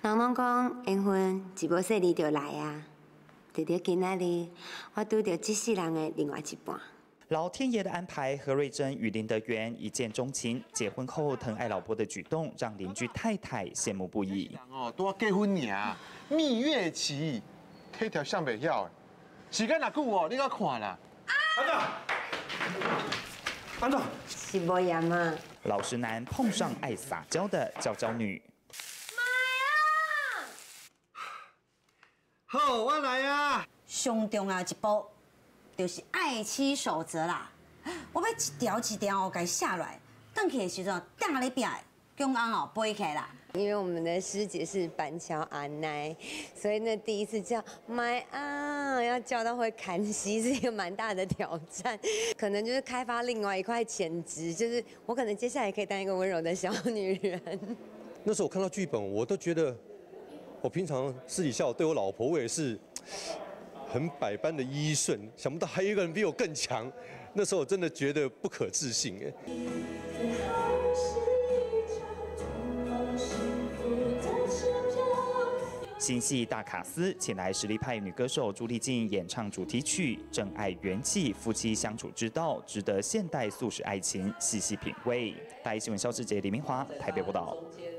人拢讲缘分一无说离就来啊，直到今仔日，我拄到这世人的另外一半。 老天爷的安排，何瑞珍与林德元一见钟情，结婚后疼爱老婆的举动，让邻居太太羡慕不已。 哦，都要结婚尔，蜜月期，迄条想袂晓的，时间偌久哦，你甲看啦。 班长， 是无严啊。 老实男碰上爱撒娇的娇娇女。 好，我来啊。 上重要一步就是爱妻守则啦。我要一条一条给写落来，转去的时阵等你壁公安哦背起啦。 因为我们的师姐是板桥阿奶，所以那第一次叫 My 啊，要叫到会砍息是一个蛮大的挑战，可能就是开发另外一块潜质，就是我可能接下来可以当一个温柔的小女人。 那时候我看到剧本，我都觉得，我平常私底下我对我老婆，我也是很百般的依顺，想不到还有一个人比我更强。那时候我真的觉得不可置信哎。 新戏大卡司，请来实力派女歌手朱丽静演唱主题曲《真爱元气》，夫妻相处之道，值得现代素食爱情细细品味。大一新闻肖志杰、李明华台北报道。